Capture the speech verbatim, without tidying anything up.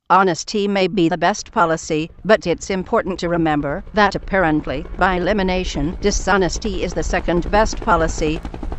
Honesty may be the best policy, but it's important to remember that apparently, by elimination, dishonesty is the second best policy.